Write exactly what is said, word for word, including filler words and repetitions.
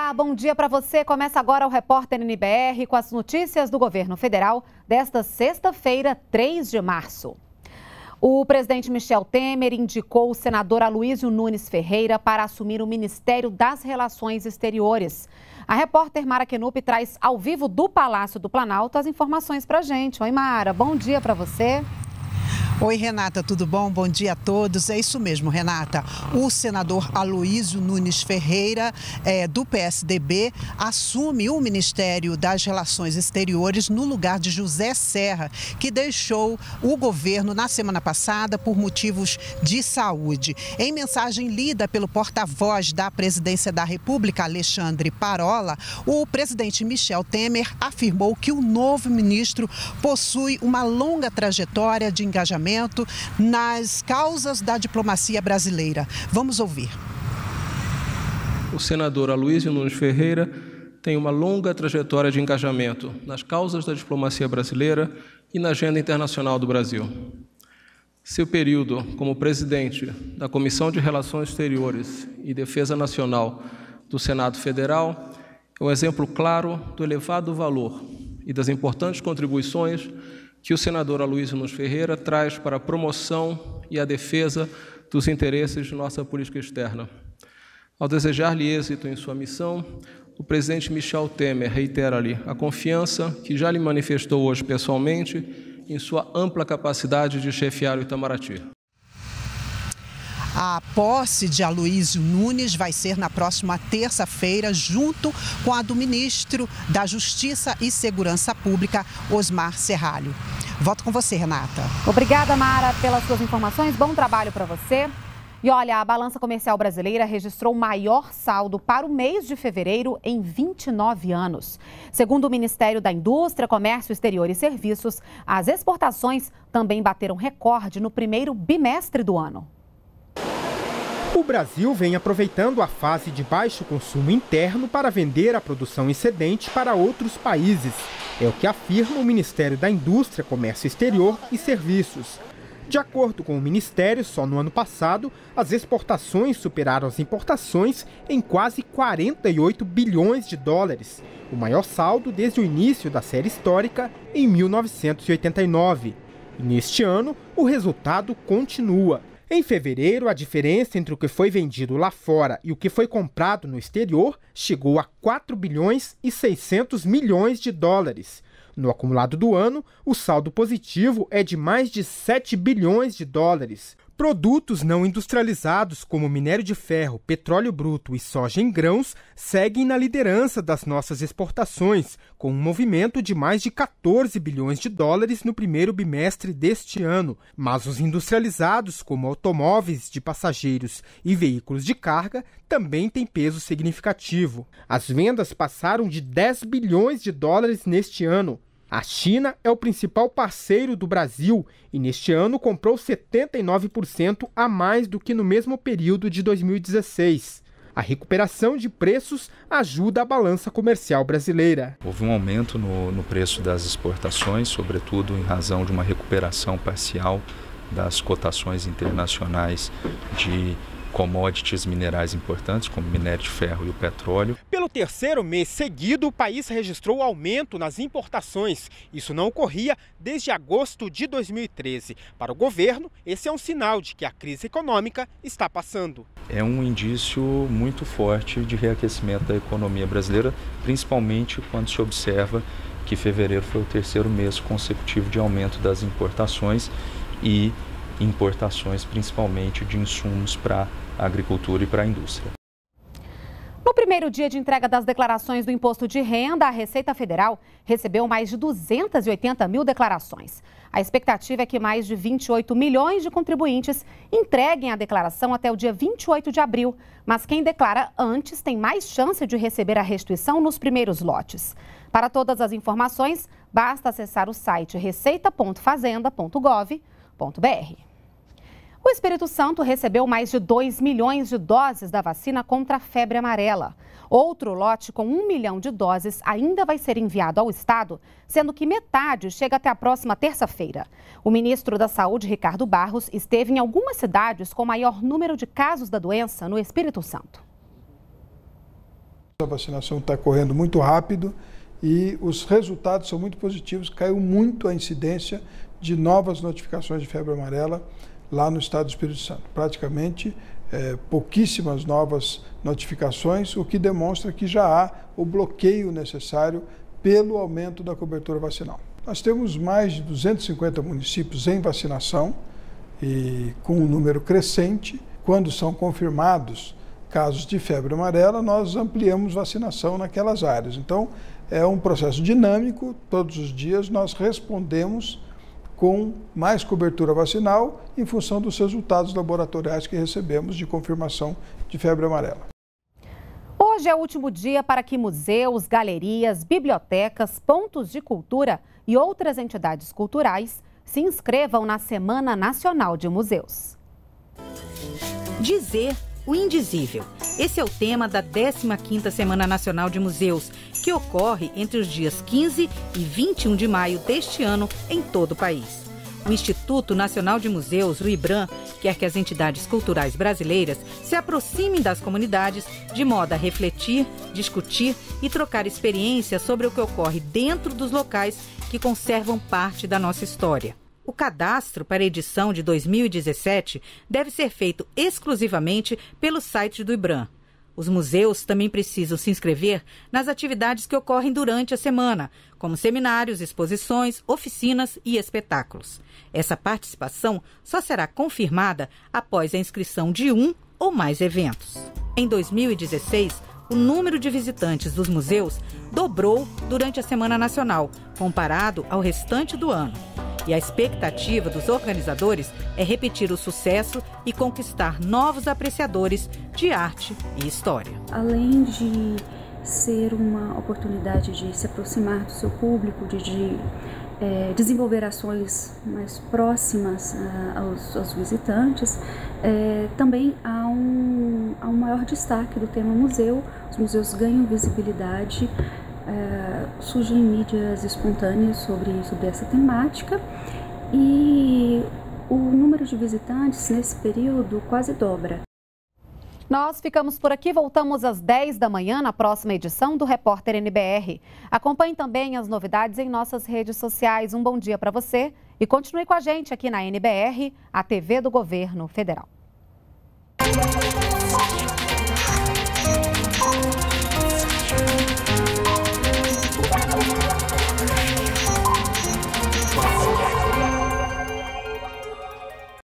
Olá, bom dia para você. Começa agora o Repórter N B R com as notícias do governo federal desta sexta-feira, três de março. O presidente Michel Temer indicou o senador Aloísio Nunes Ferreira para assumir o Ministério das Relações Exteriores. A repórter Mara Kenup traz ao vivo do Palácio do Planalto as informações para a gente. Oi, Mara, bom dia para você. Oi, Renata, tudo bom? Bom dia a todos. É isso mesmo, Renata. O senador Aloísio Nunes Ferreira, é, do P S D B, assume o Ministério das Relações Exteriores no lugar de José Serra, que deixou o governo na semana passada por motivos de saúde. Em mensagem lida pelo porta-voz da Presidência da República, Alexandre Parola, o presidente Michel Temer afirmou que o novo ministro possui uma longa trajetória de engajamento nas causas da diplomacia brasileira. Vamos ouvir. O senador Aloísio Nunes Ferreira tem uma longa trajetória de engajamento nas causas da diplomacia brasileira e na agenda internacional do Brasil. Seu período como presidente da Comissão de Relações Exteriores e Defesa Nacional do Senado Federal é um exemplo claro do elevado valor e das importantes contribuições que o senador Aloísio Nunes Ferreira traz para a promoção e a defesa dos interesses de nossa política externa. Ao desejar-lhe êxito em sua missão, o presidente Michel Temer reitera-lhe a confiança que já lhe manifestou hoje pessoalmente em sua ampla capacidade de chefiar o Itamaraty. A posse de Aloísio Nunes vai ser na próxima terça-feira, junto com a do ministro da Justiça e Segurança Pública, Osmar Serralho. Volto com você, Renata. Obrigada, Mara, pelas suas informações. Bom trabalho para você. E olha, a balança comercial brasileira registrou o maior saldo para o mês de fevereiro em vinte e nove anos. Segundo o Ministério da Indústria, Comércio Exterior e Serviços, as exportações também bateram recorde no primeiro bimestre do ano. O Brasil vem aproveitando a fase de baixo consumo interno para vender a produção excedente para outros países. É o que afirma o Ministério da Indústria, Comércio Exterior e Serviços. De acordo com o Ministério, só no ano passado, as exportações superaram as importações em quase quarenta e oito bilhões de dólares, o maior saldo desde o início da série histórica em mil novecentos e oitenta e nove. E neste ano, o resultado continua. Em fevereiro, a diferença entre o que foi vendido lá fora e o que foi comprado no exterior chegou a quatro bilhões e seiscentos milhões de dólares. No acumulado do ano, o saldo positivo é de mais de sete bilhões de dólares. Produtos não industrializados, como minério de ferro, petróleo bruto e soja em grãos, seguem na liderança das nossas exportações, com um movimento de mais de quatorze bilhões de dólares no primeiro bimestre deste ano. Mas os industrializados, como automóveis de passageiros e veículos de carga, também têm peso significativo. As vendas passaram de dez bilhões de dólares neste ano. A China é o principal parceiro do Brasil e neste ano comprou setenta e nove por cento a mais do que no mesmo período de dois mil e dezesseis. A recuperação de preços ajuda a balança comercial brasileira. Houve um aumento no, no preço das exportações, sobretudo em razão de uma recuperação parcial das cotações internacionais de commodities minerais importantes, como o minério de ferro e o petróleo. Pelo terceiro mês seguido, o país registrou aumento nas importações. Isso não ocorria desde agosto de dois mil e treze. Para o governo, esse é um sinal de que a crise econômica está passando. É um indício muito forte de reaquecimento da economia brasileira, principalmente quando se observa que fevereiro foi o terceiro mês consecutivo de aumento das importações e importações principalmente de insumos para a agricultura e para a indústria. No primeiro dia de entrega das declarações do Imposto de Renda, a Receita Federal recebeu mais de duzentas e oitenta mil declarações. A expectativa é que mais de vinte e oito milhões de contribuintes entreguem a declaração até o dia vinte e oito de abril. Mas quem declara antes tem mais chance de receber a restituição nos primeiros lotes. Para todas as informações, basta acessar o site receita ponto fazenda ponto gov ponto br. O Espírito Santo recebeu mais de dois milhões de doses da vacina contra a febre amarela. Outro lote com um milhão de doses ainda vai ser enviado ao estado, sendo que metade chega até a próxima terça-feira. O ministro da Saúde, Ricardo Barros, esteve em algumas cidades com maior número de casos da doença no Espírito Santo. A vacinação está correndo muito rápido e os resultados são muito positivos. Caiu muito a incidência de novas notificações de febre amarela lá no estado do Espírito Santo. Praticamente é, pouquíssimas novas notificações, o que demonstra que já há o bloqueio necessário pelo aumento da cobertura vacinal. Nós temos mais de duzentos e cinquenta municípios em vacinação e com um número crescente. Quando são confirmados casos de febre amarela, nós ampliamos vacinação naquelas áreas. Então, é um processo dinâmico, todos os dias nós respondemos com mais cobertura vacinal em função dos resultados laboratoriais que recebemos de confirmação de febre amarela. Hoje é o último dia para que museus, galerias, bibliotecas, pontos de cultura e outras entidades culturais se inscrevam na Semana Nacional de Museus. Dizer o indizível. Esse é o tema da décima quinta Semana Nacional de Museus, que ocorre entre os dias quinze e vinte e um de maio deste ano em todo o país. O Instituto Nacional de Museus, o IBRAM, quer que as entidades culturais brasileiras se aproximem das comunidades de modo a refletir, discutir e trocar experiências sobre o que ocorre dentro dos locais que conservam parte da nossa história. O cadastro para a edição de dois mil e dezessete deve ser feito exclusivamente pelo site do IBRAM. Os museus também precisam se inscrever nas atividades que ocorrem durante a semana, como seminários, exposições, oficinas e espetáculos. Essa participação só será confirmada após a inscrição de um ou mais eventos. Em dois mil e dezesseis, o número de visitantes dos museus dobrou durante a Semana Nacional, comparado ao restante do ano. E a expectativa dos organizadores é repetir o sucesso e conquistar novos apreciadores de arte e história. Além de ser uma oportunidade de se aproximar do seu público, de, de é, desenvolver ações mais próximas a, aos, aos visitantes, é, também há um, há um maior destaque do tema museu. Os museus ganham visibilidade. É, surgem mídias espontâneas sobre, sobre essa temática e o número de visitantes nesse período quase dobra. Nós ficamos por aqui, voltamos às dez da manhã na próxima edição do Repórter N B R. Acompanhe também as novidades em nossas redes sociais. Um bom dia para você e continue com a gente aqui na N B R, a T V do Governo Federal.